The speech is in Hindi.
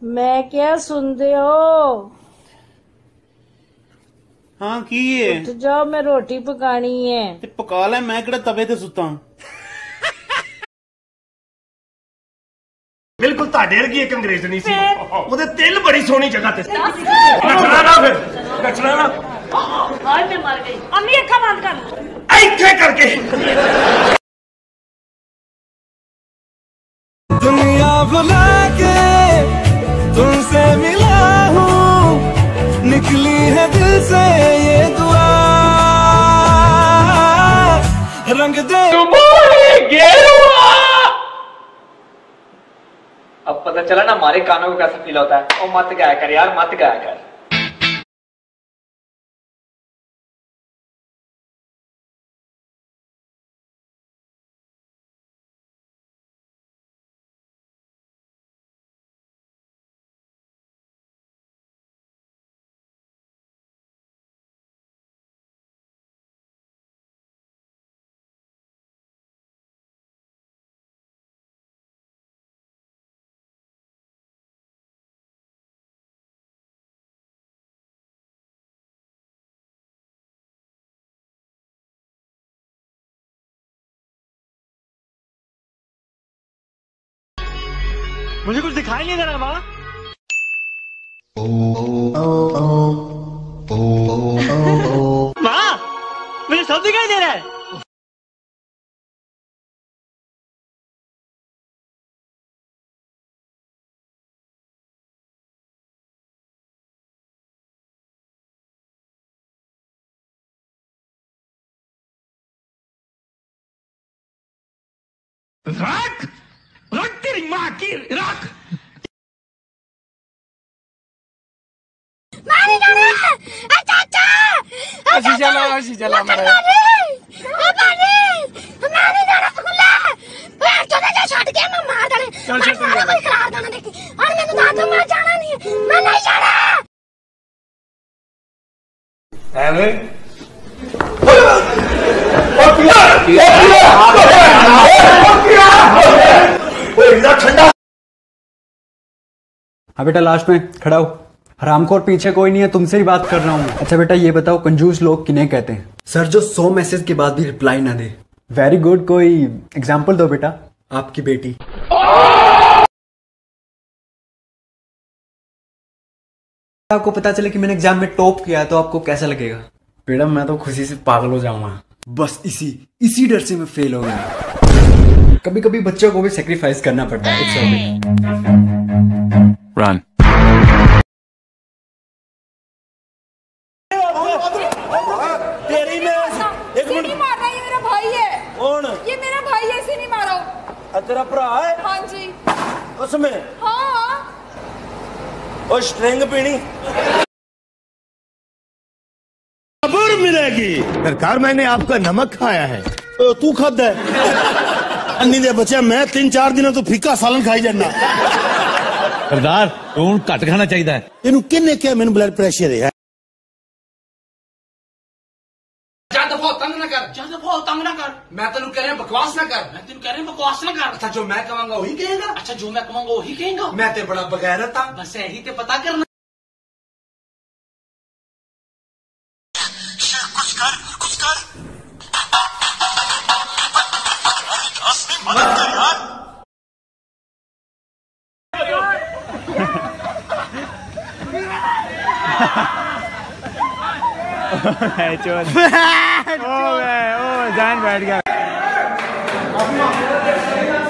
मैं क्या सुनते हो? हाँ की है? उठ जाओ, मैं रोटी पकानी है। ते पका ले, मैं किहड़ा तवे ते सुता। बिल्कुल ताड़े वर्गी एक अंग्रेजनी सी, ओदे तिल बड़ी सोहनी जगह ते। नचना ना फिर, नचना ना। हाय मैं मर गई। अम्मी अखा बंद कर। ऐसे करके दुनिया भुला के तुमसे मिला हूँ, निकली है दिल से ये दुआ, रंग दे अब पता चला ना हमारे कानों को कैसा फील होता है। ओ मत गाया कर यार, मत गाया कर। मुझे कुछ दिखाई नहीं दे रहा माँ। माँ मुझे सब दिखाई दे रहा है। रख रख तेरी माँ की रख। मारी जाना चाचा, ऐसी चला मेरे मारी जाना स्कूल चले जा छट के मैं मार डाले। चल चल कोई खराब गाना देखी और मैंने कहा था मैं जाना नहीं है, मैं नहीं जाना। ठंडा। हाँ बेटा, लास्ट में खड़ा हो। हरामखोर पीछे कोई नहीं है, तुमसे ही बात कर रहा हूँ। अच्छा बेटा ये बताओ, कंजूस लोग किन्हें कहते हैं? सर, जो 100 मैसेज के बाद भी रिप्लाई ना दे। वेरी गुड, कोई एग्जाम्पल दो बेटा। आपकी बेटी। आपको पता चले कि मैंने एग्जाम में टॉप किया तो आपको कैसा लगेगा? बेटा मैं तो खुशी से पागल हो जाऊंगा। बस इसी डर से मैं फेल हो गया। कभी कभी बच्चों को भी सेक्रीफाइस करना पड़ता है। रन। तेरी में एक मिनट नहीं मार रहा, ये मेरा भाई है। कौन? ये मेरा भाई है, इसे नहीं मारो। तेरा भरा है? हाँ जी। उसमें हाँ और स्ट्रिंग पीनी खबर मिलेगी। सरकार मैंने आपका नमक खाया है। तो तू खाद है अन्नी दे बच्चे, मैं 3-4 दिनों तो फीका सालन खाई जाना। सरदार लून घट खाना चाहिए। तेन किन्ने क्या मैंने ब्लड प्रेशर है? तंग ना कर। मैं तेन कह रहा बकवास ना कर। मैं तेन कह रहा बकवास ना कर। अच्छा जो मैं कहूंगा वही कहेगा। अच्छा जो मैं कहूंगा वही कहेगा। मैं ते बड़ा बगैरत था। बस यही ते पता करना। कुछ कर जान बैठ गया।